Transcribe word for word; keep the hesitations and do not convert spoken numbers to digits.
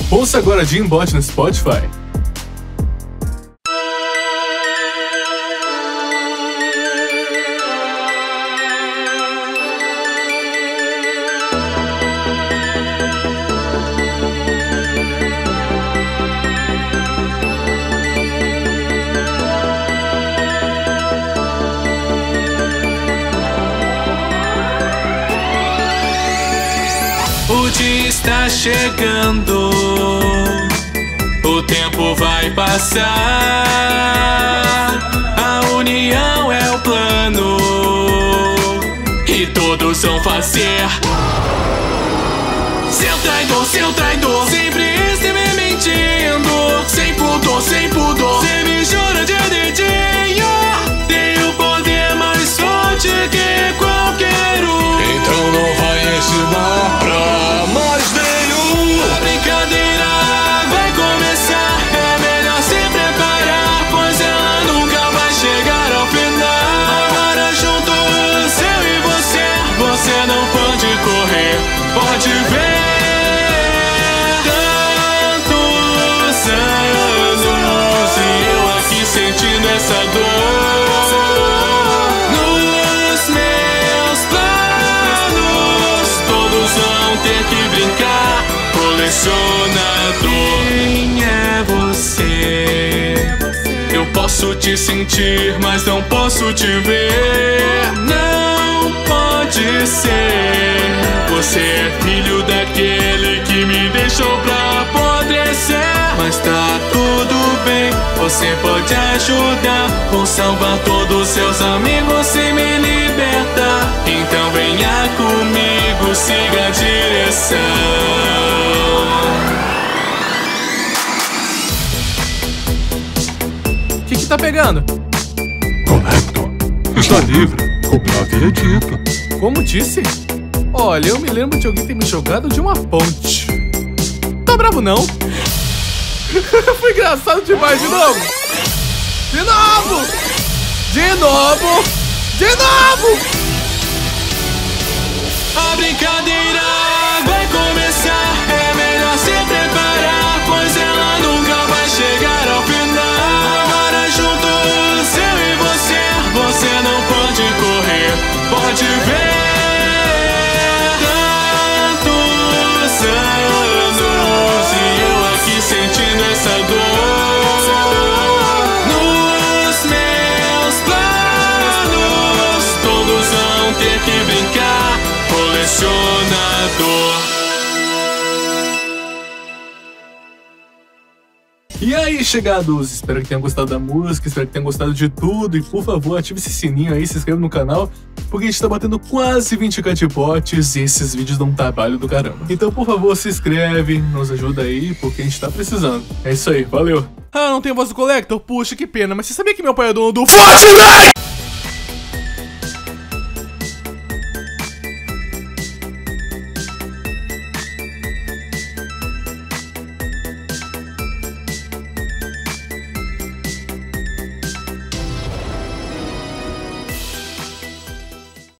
Ouça agora Jimbot no Spotify. O dia está chegando, o tempo vai passar, a união é o plano e todos vão fazer. Seu traidor, seu traidor, sempre esteve mentindo, sem pudor, sem pudor, você me jura de dedinho. Tem o poder mais forte que qualquer um, então não vai ensinar pra mais nenhum. A brincadeira vai começar, é melhor se preparar, pois ela nunca vai chegar ao final. Agora juntos, eu e você, você não pode correr, pode ver. Tantos anos e eu aqui sentindo essa dor. Nos meus planos, todos vão ter que brincar. Colecionador, quem é você? Eu posso te sentir, mas não posso te ver. Não pode ser. Você é filho daquele que me deixou pra apodrecer. Mas tá tudo bem, você pode ajudar. Vou salvar todos seus amigos e me libertar. Então venha comigo, siga a direção. O que que tá pegando? Conector está livre, como eu havia dito. Como disse? Olha, eu me lembro de alguém ter me jogado de uma ponte. Tá bravo não? Foi engraçado demais, de novo! De novo! De novo! De novo! A brincadeira vai começar, é melhor se preparar, pois ela nunca vai chegar ao final. Agora juntos, eu e você, você não pode correr, pode ver. Tantos anos e eu aqui sentindo essa dor. Nos meus planos, todos vão ter que brincar. Colecionador. E aí, chegados? Espero que tenham gostado da música, espero que tenham gostado de tudo. E por favor, ative esse sininho aí, se inscreva no canal, porque a gente tá batendo quase vinte k de bots e esses vídeos dão um trabalho do caramba. Então, por favor, se inscreve, nos ajuda aí, porque a gente tá precisando. É isso aí, valeu! Ah, não tem voz do Collector? Puxa, que pena, mas você sabia que meu pai é dono do Fortnite?